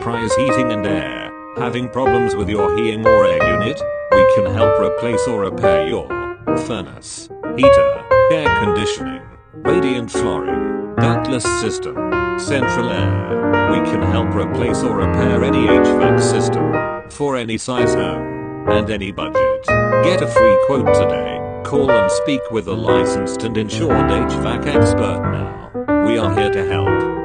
Enterprise Heating and Air. Having problems with your heating or air unit? We can help replace or repair your furnace, heater, air conditioning, radiant flooring, ductless system, central air. We can help replace or repair any HVAC system for any size home and any budget. Get a free quote today. Call and speak with a licensed and insured HVAC expert now. We are here to help.